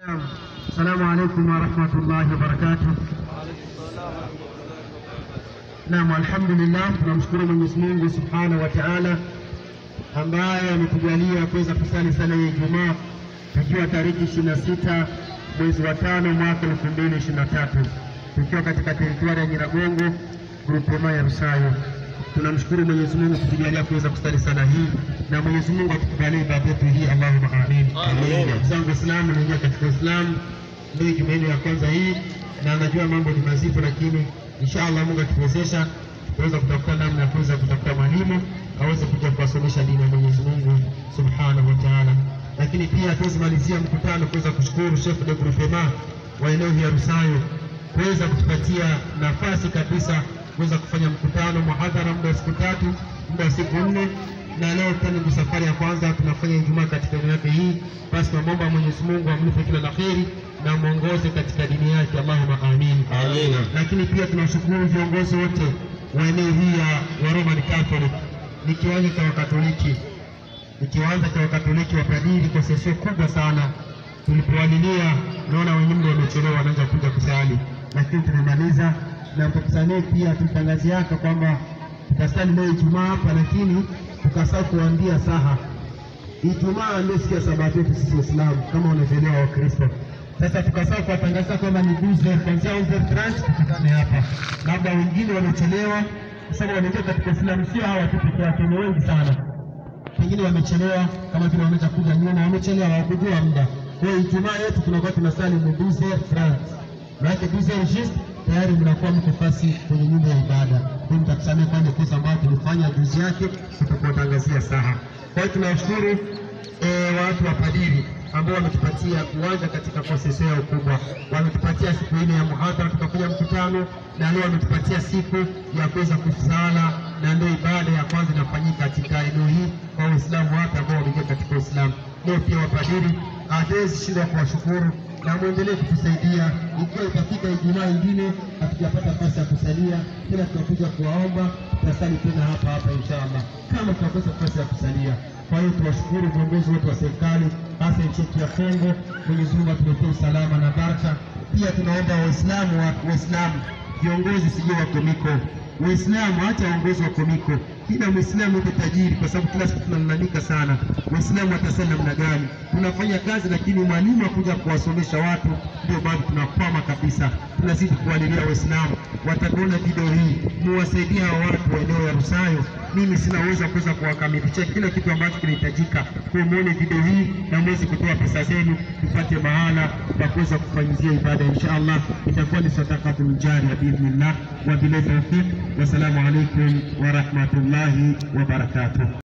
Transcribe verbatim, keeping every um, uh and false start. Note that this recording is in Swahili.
السلام عليكم ورحمة الله وبركاته. Naam, alhamdulillah, tunamshukuru Mwenyezi Mungu Subhanahu wa Ta'ala ambaye ametujalia kuweza kusali sala ya Ijumaa tukiwa tarehe ishirini na sita mwezi wa tano mwaka elfu mbili ishirini na tatu tukiwa katika teritwari ya Nyiragongo grupema ya Rusayo. Tunamshukuru Mwenyezi Mungu kutujalia kuweza kusali sala hii na Mwenyezi Mungu atukubalie ibada yetu hii, Allahumma amin. Amin. Zangu Islamu na katika Islamu ndio Jumanne ya kwanza hii, na najua mambo ni mazito, lakini inshallah Mungu atuwezesha tuweza kutafuta namna ya kuweza kutafuta mwalimu aweze kuja kuwasomesha dini ya Mwenyezi Mungu Subhanahu wa Ta'ala. Lakini pia tuwezimalizia mkutano kuweza kushukuru Sheikh de Groupement wa eneo ya Rusayo kuweza kutupatia nafasi kabisa kuweza kufanya mkutano muhadhara muda wa siku tatu, muda wa siku nne, na leo tena ni safari ya kwanza tunafanya Ijumaa katika eneo yake hii. Basi tunaomba Mwenyezi Mungu amlipe kila la kheri na muongoze katika dini yake, Allahumma amin. Amin. Lakini pia tunashukuru viongozi wote wa eneo hii ya Roman Catholic, ni kiwanja cha Wakatoliki, ni kiwanja cha Wakatoliki wa padiri kwa sesio kubwa sana. Tulipowalilia naona wengine wamechelewa wanaanza kuja kusali, lakini tumemaliza na mtakusanyeni pia tutangazia hapa kwamba tutasali leo Ijumaa hapa, lakini tukasahau kuambia saha Ijumaa ndio siku ya Sabato yetu sisi Waislamu kama wanavyoelewa Wakristo. Sasa tukasahau kuwatangaza kwamba ni Tuesday kuanzia trans tukutane hapa. Labda wengine wamechelewa kwa sababu wanaingia katika Uislamu, sio hawa tu pekee yake, ni wengi sana. Wengine wamechelewa kama vile wameweza kuja nyuma, wamechelewa hawakujua muda. Kwa hiyo Ijumaa yetu tunakuwa tunasali ni Tuesday trans. Na Tuesday just tayari mnakuwa mko fasi kwenye nyumba ya ibada. Kwa mtakusamea kwanza kosa ambayo tulifanya juzi yake, tutakutangazia saha. Kwa hiyo tunashukuru eh, watu wa padiri ambao wametupatia uwanja katika konsesio yao kubwa. Wametupatia siku ile ya muhadhara tukafanya mkutano, na leo wametupatia siku ya kuweza kusala, na ndio ibada ya kwanza inafanyika katika eneo hii kwa Waislamu wote ambao wameingia katika Uislamu. Leo pia wapadiri hatuwezi shida kuwashukuru na muendelee kutusaidia. Ikiwa itafika Ijumaa nyingine hatujapata nafasi ya kusalia, tena tunakuja kuwaomba, tutasali tena hapa hapa inshallah kama tutakosa nafasi ya kusalia. Kwa hiyo tunashukuru viongozi wote wa serikali, hasa nchi ya Kongo. Mwenyezi Mungu atuletee usalama na baraka. Pia tunaomba Waislamu wa Waislamu viongozi sije wa komiko, Waislamu hata waongozi wa komiko, kila Muislamu ni tajiri, kwa sababu kila siku tunalalamika sana Waislamu watasali namna gani. Tunafanya kazi lakini mwalimu akuja kuwasomesha watu, ndio bado tunakwama kabisa. Tunazidi kuwalilia Waislamu watakuona video hii, muwasaidie hao watu wa eneo ya Rusayo. Mimi sina uwezo kuweza kuwakamilisha kila kitu ambacho kinahitajika. Kwa muone video hii na mwezi kutoa pesa zenu tupate mahala pa kuweza kufanyizia ibada, inshallah itakuwa ni sadaqatul jariya biidhnillah. Wa billahi tawfiq, wassalamu alaikum wa rahmatullahi wa barakatuh.